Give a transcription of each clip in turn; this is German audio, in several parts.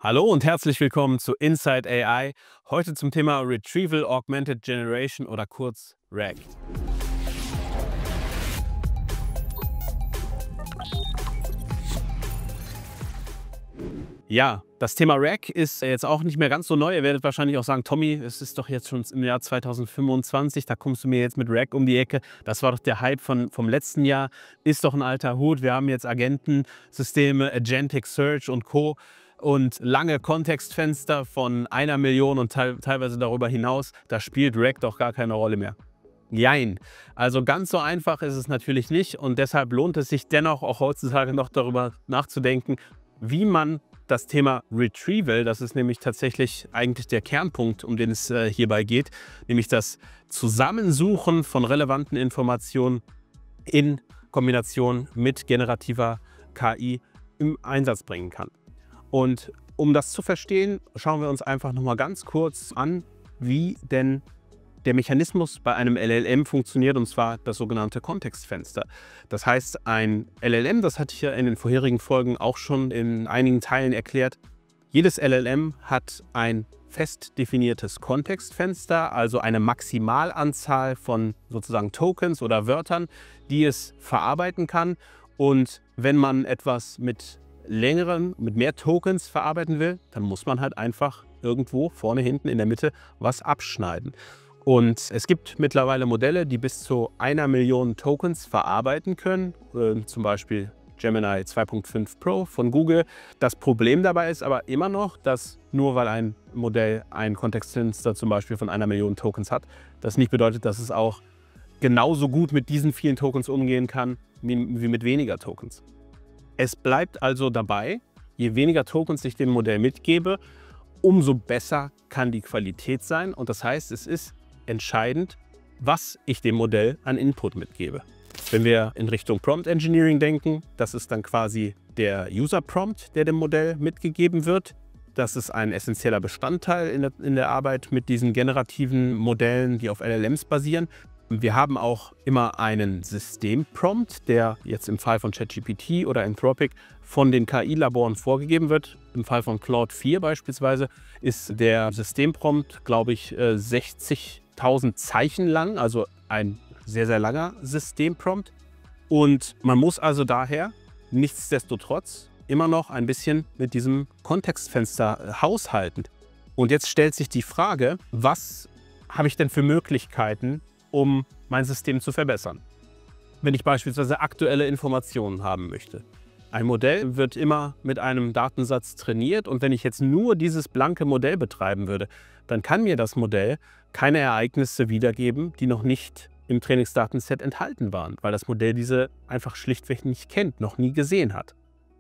Hallo und herzlich willkommen zu Inside AI. Heute zum Thema Retrieval Augmented Generation oder kurz RAG. Ja, das Thema RAG ist jetzt auch nicht mehr ganz so neu. Ihr werdet wahrscheinlich auch sagen, Tommy, es ist doch jetzt schon im Jahr 2025, da kommst du mir jetzt mit RAG um die Ecke. Das war doch der Hype vom letzten Jahr, ist doch ein alter Hut. Wir haben jetzt Agentensysteme, Agentic Search und Co. und lange Kontextfenster von 1 Million und teilweise darüber hinaus. Da spielt RAG doch gar keine Rolle mehr. Jein. Also ganz so einfach ist es natürlich nicht und deshalb lohnt es sich dennoch auch heutzutage noch darüber nachzudenken, wie man das Thema Retrieval, das ist nämlich tatsächlich eigentlich der Kernpunkt, um den es hierbei geht, nämlich das Zusammensuchen von relevanten Informationen in Kombination mit generativer KI im Einsatz bringen kann. Und um das zu verstehen, schauen wir uns einfach nochmal ganz kurz an, wie denn der Mechanismus bei einem LLM funktioniert, und zwar das sogenannte Kontextfenster. Das heißt, ein LLM, das hatte ich ja in den vorherigen Folgen auch schon in einigen Teilen erklärt, jedes LLM hat ein fest definiertes Kontextfenster, also eine Maximalanzahl von sozusagen Tokens oder Wörtern, die es verarbeiten kann. Und wenn man etwas mit mehr Tokens verarbeiten will, dann muss man halt einfach irgendwo vorne, hinten, in der Mitte was abschneiden. Und es gibt mittlerweile Modelle, die bis zu 1 Million Tokens verarbeiten können, zum Beispiel Gemini 2.5 Pro von Google. Das Problem dabei ist aber immer noch, dass nur weil ein Modell ein Kontextfenster zum Beispiel von 1 Million Tokens hat, das nicht bedeutet, dass es auch genauso gut mit diesen vielen Tokens umgehen kann, wie mit weniger Tokens. Es bleibt also dabei, je weniger Tokens ich dem Modell mitgebe, umso besser kann die Qualität sein. Und das heißt, es ist entscheidend, was ich dem Modell an Input mitgebe. Wenn wir in Richtung Prompt Engineering denken, das ist dann quasi der User Prompt, der dem Modell mitgegeben wird. Das ist ein essentieller Bestandteil in der Arbeit mit diesen generativen Modellen, die auf LLMs basieren. Wir haben auch immer einen Systemprompt, der jetzt im Fall von ChatGPT oder Anthropic von den KI-Laboren vorgegeben wird. Im Fall von Claude 4 beispielsweise ist der Systemprompt, glaube ich, 60.000 Zeichen lang, also ein sehr, sehr langer Systemprompt. Und man muss also daher nichtsdestotrotz immer noch ein bisschen mit diesem Kontextfenster haushalten. Und jetzt stellt sich die Frage, was habe ich denn für Möglichkeiten, um mein System zu verbessern? Wenn ich beispielsweise aktuelle Informationen haben möchte. Ein Modell wird immer mit einem Datensatz trainiert und wenn ich jetzt nur dieses blanke Modell betreiben würde, dann kann mir das Modell keine Ereignisse wiedergeben, die noch nicht im Trainingsdatenset enthalten waren, weil das Modell diese einfach schlichtweg nicht kennt, noch nie gesehen hat.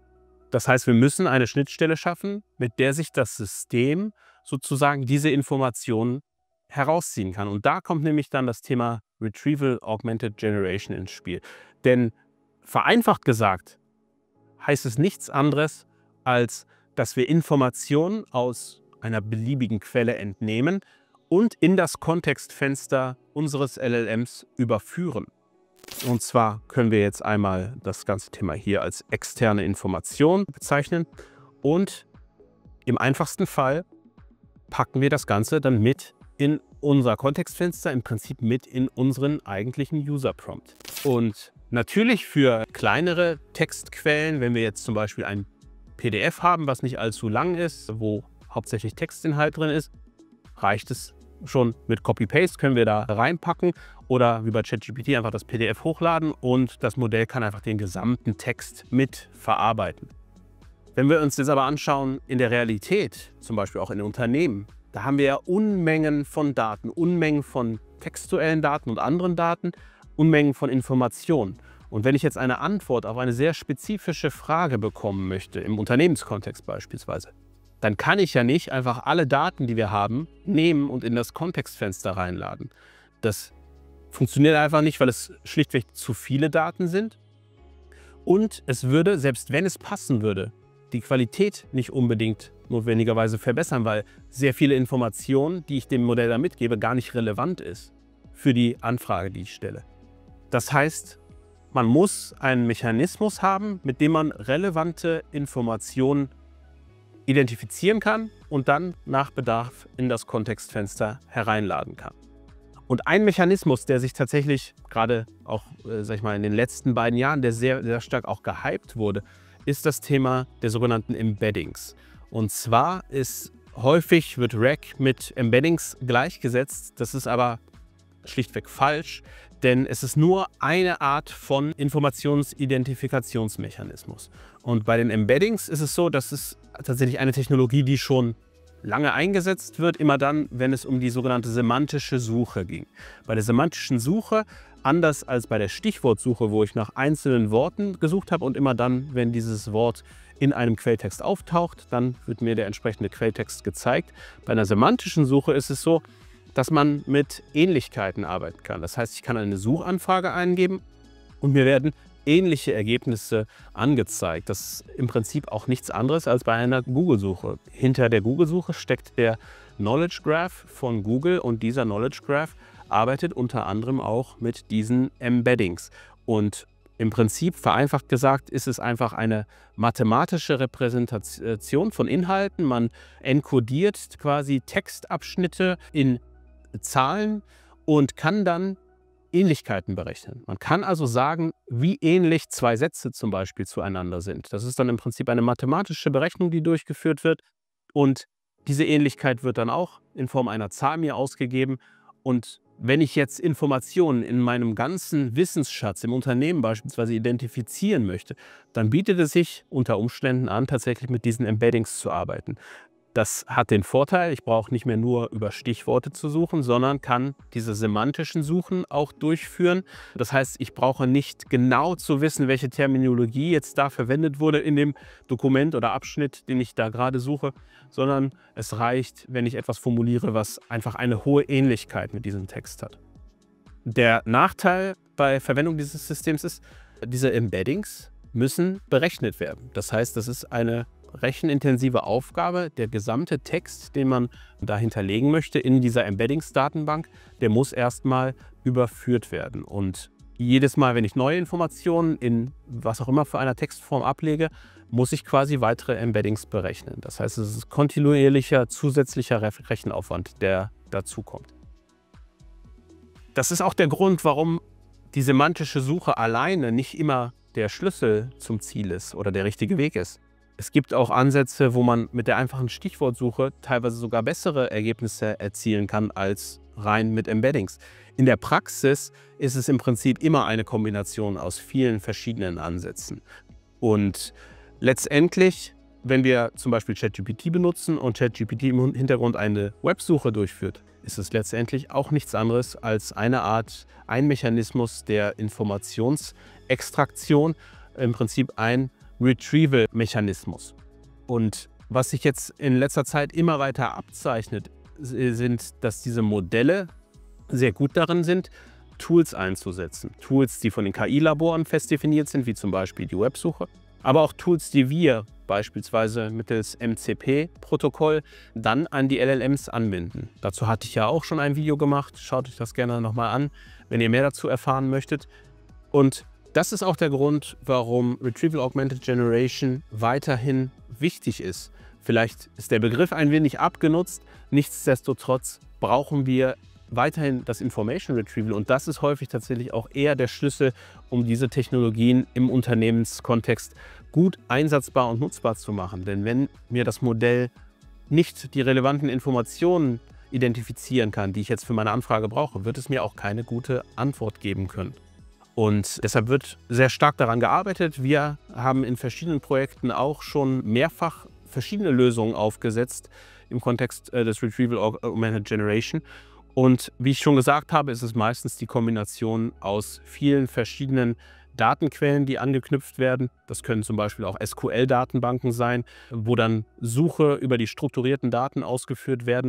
Das heißt, wir müssen eine Schnittstelle schaffen, mit der sich das System sozusagen diese Informationen herausziehen kann. Und da kommt nämlich dann das Thema Retrieval Augmented Generation ins Spiel. Denn vereinfacht gesagt heißt es nichts anderes, als dass wir Informationen aus einer beliebigen Quelle entnehmen und in das Kontextfenster unseres LLMs überführen. Und zwar können wir jetzt einmal das ganze Thema hier als externe Information bezeichnen und im einfachsten Fall packen wir das Ganze dann mit in unser Kontextfenster, im Prinzip mit in unseren eigentlichen User Prompt. Und natürlich für kleinere Textquellen, wenn wir jetzt zum Beispiel ein PDF haben, was nicht allzu lang ist, wo hauptsächlich Textinhalt drin ist, reicht es schon mit Copy-Paste, können wir da reinpacken oder wie bei ChatGPT einfach das PDF hochladen und das Modell kann einfach den gesamten Text mit verarbeiten. Wenn wir uns das aber anschauen in der Realität, zum Beispiel auch in Unternehmen, da haben wir ja Unmengen von Daten, Unmengen von textuellen Daten und anderen Daten, Unmengen von Informationen. Und wenn ich jetzt eine Antwort auf eine sehr spezifische Frage bekommen möchte, im Unternehmenskontext beispielsweise, dann kann ich ja nicht einfach alle Daten, die wir haben, nehmen und in das Kontextfenster reinladen. Das funktioniert einfach nicht, weil es schlichtweg zu viele Daten sind. Und es würde, selbst wenn es passen würde, die Qualität nicht unbedingt notwendigerweise verbessern, weil sehr viele Informationen, die ich dem Modell da mitgebe, gar nicht relevant ist für die Anfrage, die ich stelle. Das heißt, man muss einen Mechanismus haben, mit dem man relevante Informationen identifizieren kann und dann nach Bedarf in das Kontextfenster hereinladen kann. Und ein Mechanismus, der sich tatsächlich gerade auch, sag ich mal, in den letzten beiden Jahren, der sehr, sehr stark auch gehypt wurde, ist das Thema der sogenannten Embeddings. Und zwar wird RAG mit Embeddings gleichgesetzt. Das ist aber schlichtweg falsch, denn es ist nur eine Art von Informationsidentifikationsmechanismus. Und bei den Embeddings ist es so, dass es tatsächlich eine Technologie, die schon lange eingesetzt wird, immer dann, wenn es um die sogenannte semantische Suche ging. Bei der semantischen Suche, anders als bei der Stichwortsuche, wo ich nach einzelnen Worten gesucht habe und immer dann, wenn dieses Wort in einem Quelltext auftaucht, dann wird mir der entsprechende Quelltext gezeigt. Bei einer semantischen Suche ist es so, dass man mit Ähnlichkeiten arbeiten kann. Das heißt, ich kann eine Suchanfrage eingeben und mir werden ähnliche Ergebnisse angezeigt. Das ist im Prinzip auch nichts anderes als bei einer Google-Suche. Hinter der Google-Suche steckt der Knowledge Graph von Google und dieser Knowledge Graph arbeitet unter anderem auch mit diesen Embeddings. Und im Prinzip, vereinfacht gesagt, ist es einfach eine mathematische Repräsentation von Inhalten. Man enkodiert quasi Textabschnitte in Zahlen und kann dann Ähnlichkeiten berechnen. Man kann also sagen, wie ähnlich zwei Sätze zum Beispiel zueinander sind. Das ist dann im Prinzip eine mathematische Berechnung, die durchgeführt wird. Und diese Ähnlichkeit wird dann auch in Form einer Zahl mir ausgegeben. Und wenn ich jetzt Informationen in meinem ganzen Wissensschatz im Unternehmen beispielsweise identifizieren möchte, dann bietet es sich unter Umständen an, tatsächlich mit diesen Embeddings zu arbeiten. Das hat den Vorteil, ich brauche nicht mehr nur über Stichworte zu suchen, sondern kann diese semantischen Suchen auch durchführen. Das heißt, ich brauche nicht genau zu wissen, welche Terminologie jetzt da verwendet wurde in dem Dokument oder Abschnitt, den ich da gerade suche, sondern es reicht, wenn ich etwas formuliere, was einfach eine hohe Ähnlichkeit mit diesem Text hat. Der Nachteil bei Verwendung dieses Systems ist, diese Embeddings müssen berechnet werden. Das heißt, das ist eine rechenintensive Aufgabe. Der gesamte Text, den man da hinterlegen möchte in dieser Embeddings-Datenbank, der muss erstmal überführt werden. Und jedes Mal, wenn ich neue Informationen in was auch immer für einer Textform ablege, muss ich quasi weitere Embeddings berechnen. Das heißt, es ist kontinuierlicher zusätzlicher Rechenaufwand, der dazukommt. Das ist auch der Grund, warum die semantische Suche alleine nicht immer der Schlüssel zum Ziel ist oder der richtige Weg ist. Es gibt auch Ansätze, wo man mit der einfachen Stichwortsuche teilweise sogar bessere Ergebnisse erzielen kann als rein mit Embeddings. In der Praxis ist es im Prinzip immer eine Kombination aus vielen verschiedenen Ansätzen. Und letztendlich, wenn wir zum Beispiel ChatGPT benutzen und ChatGPT im Hintergrund eine Websuche durchführt, ist es letztendlich auch nichts anderes als ein Mechanismus der Informationsextraktion, im Prinzip ein Retrieval-Mechanismus. Und was sich jetzt in letzter Zeit immer weiter abzeichnet, sind, dass diese Modelle sehr gut darin sind, Tools einzusetzen. Tools, die von den KI-Laboren fest definiert sind, wie zum Beispiel die Websuche, aber auch Tools, die wir beispielsweise mittels MCP-Protokoll dann an die LLMs anbinden. Dazu hatte ich ja auch schon ein Video gemacht. Schaut euch das gerne nochmal an, wenn ihr mehr dazu erfahren möchtet. Und das ist auch der Grund, warum Retrieval Augmented Generation weiterhin wichtig ist. Vielleicht ist der Begriff ein wenig abgenutzt, nichtsdestotrotz brauchen wir weiterhin das Information Retrieval und das ist häufig tatsächlich auch eher der Schlüssel, um diese Technologien im Unternehmenskontext gut einsatzbar und nutzbar zu machen. Denn wenn mir das Modell nicht die relevanten Informationen identifizieren kann, die ich jetzt für meine Anfrage brauche, wird es mir auch keine gute Antwort geben können. Und deshalb wird sehr stark daran gearbeitet. Wir haben in verschiedenen Projekten auch schon mehrfach verschiedene Lösungen aufgesetzt im Kontext des Retrieval Augmented Generation. Und wie ich schon gesagt habe, ist es meistens die Kombination aus vielen verschiedenen Datenquellen, die angeknüpft werden. Das können zum Beispiel auch SQL-Datenbanken sein, wo dann Suche über die strukturierten Daten ausgeführt werden.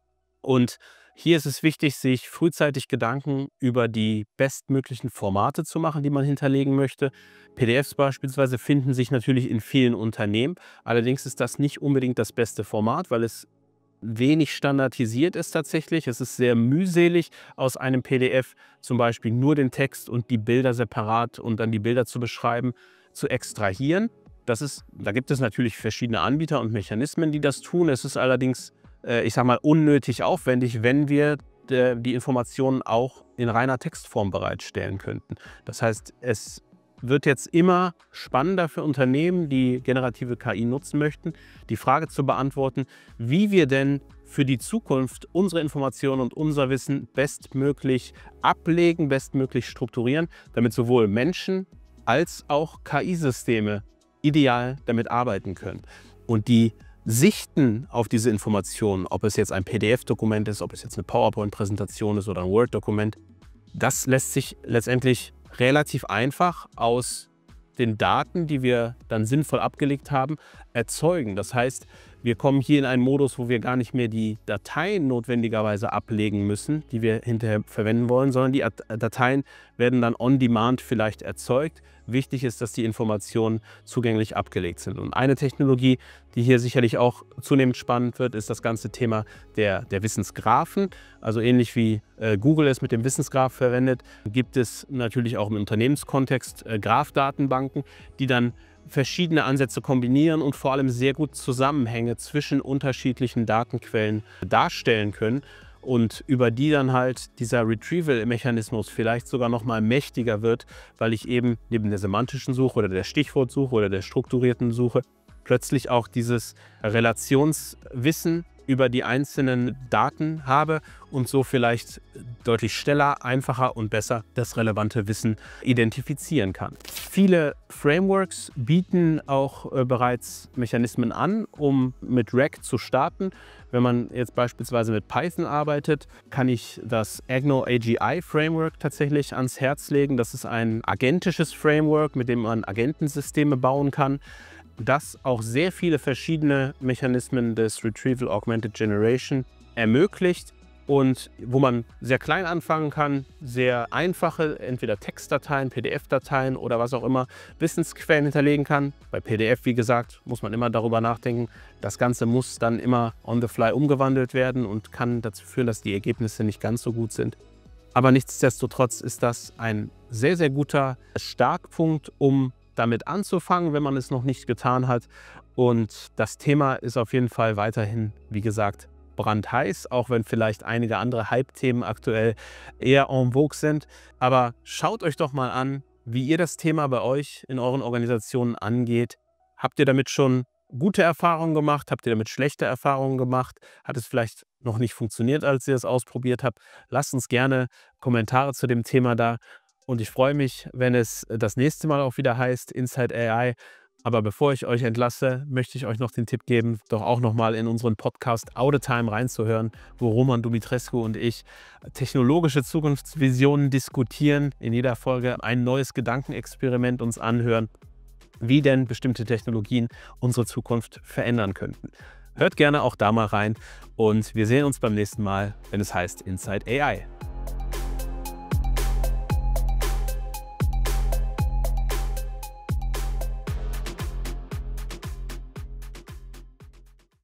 Und hier ist es wichtig, sich frühzeitig Gedanken über die bestmöglichen Formate zu machen, die man hinterlegen möchte. PDFs beispielsweise finden sich natürlich in vielen Unternehmen. Allerdings ist das nicht unbedingt das beste Format, weil es wenig standardisiert ist tatsächlich. Es ist sehr mühselig, aus einem PDF zum Beispiel nur den Text und die Bilder separat und dann die Bilder zu beschreiben, zu extrahieren. Da gibt es natürlich verschiedene Anbieter und Mechanismen, die das tun. Es ist allerdings, ich sage mal, unnötig aufwendig, wenn wir die Informationen auch in reiner Textform bereitstellen könnten. Das heißt, es wird jetzt immer spannender für Unternehmen, die generative KI nutzen möchten, die Frage zu beantworten, wie wir denn für die Zukunft unsere Informationen und unser Wissen bestmöglich ablegen, bestmöglich strukturieren, damit sowohl Menschen als auch KI-Systeme ideal damit arbeiten können. Und die Sichten auf diese Informationen, ob es jetzt ein PDF-Dokument ist, ob es jetzt eine PowerPoint-Präsentation ist oder ein Word-Dokument, das lässt sich letztendlich relativ einfach aus den Daten, die wir dann sinnvoll abgelegt haben, erzeugen. Das heißt, wir kommen hier in einen Modus, wo wir gar nicht mehr die Dateien notwendigerweise ablegen müssen, die wir hinterher verwenden wollen, sondern die Dateien werden dann on demand vielleicht erzeugt. Wichtig ist, dass die Informationen zugänglich abgelegt sind. Und eine Technologie, die hier sicherlich auch zunehmend spannend wird, ist das ganze Thema der Wissensgraphen. Also ähnlich wie Google es mit dem Wissensgraph verwendet, gibt es natürlich auch im Unternehmenskontext Graphdatenbanken, die dann verschiedene Ansätze kombinieren und vor allem sehr gut Zusammenhänge zwischen unterschiedlichen Datenquellen darstellen können und über die dann halt dieser Retrieval-Mechanismus vielleicht sogar noch mal mächtiger wird, weil ich eben neben der semantischen Suche oder der Stichwortsuche oder der strukturierten Suche plötzlich auch dieses Relationswissen über die einzelnen Daten habe und so vielleicht deutlich schneller, einfacher und besser das relevante Wissen identifizieren kann. Viele Frameworks bieten auch bereits Mechanismen an, um mit RAG zu starten. Wenn man jetzt beispielsweise mit Python arbeitet, kann ich das Agno AGI Framework tatsächlich ans Herz legen. Das ist ein agentisches Framework, mit dem man Agentensysteme bauen kann, das auch sehr viele verschiedene Mechanismen des Retrieval Augmented Generation ermöglicht und wo man sehr klein anfangen kann, sehr einfache, entweder Textdateien, PDF-Dateien oder was auch immer, Wissensquellen hinterlegen kann. Bei PDF, wie gesagt, muss man immer darüber nachdenken. Das Ganze muss dann immer on the fly umgewandelt werden und kann dazu führen, dass die Ergebnisse nicht ganz so gut sind. Aber nichtsdestotrotz ist das ein sehr, sehr guter Startpunkt, um damit anzufangen, wenn man es noch nicht getan hat. Und das Thema ist auf jeden Fall weiterhin, wie gesagt, brandheiß, auch wenn vielleicht einige andere Hype-Themen aktuell eher en vogue sind. Aber schaut euch doch mal an, wie ihr das Thema bei euch in euren Organisationen angeht. Habt ihr damit schon gute Erfahrungen gemacht? Habt ihr damit schlechte Erfahrungen gemacht? Hat es vielleicht noch nicht funktioniert, als ihr es ausprobiert habt? Lasst uns gerne Kommentare zu dem Thema da. Und ich freue mich, wenn es das nächste Mal auch wieder heißt Inside AI. Aber bevor ich euch entlasse, möchte ich euch noch den Tipp geben, doch auch nochmal in unseren Podcast Out of Time reinzuhören, wo Roman Dumitrescu und ich technologische Zukunftsvisionen diskutieren, in jeder Folge ein neues Gedankenexperiment uns anhören, wie denn bestimmte Technologien unsere Zukunft verändern könnten. Hört gerne auch da mal rein und wir sehen uns beim nächsten Mal, wenn es heißt Inside AI.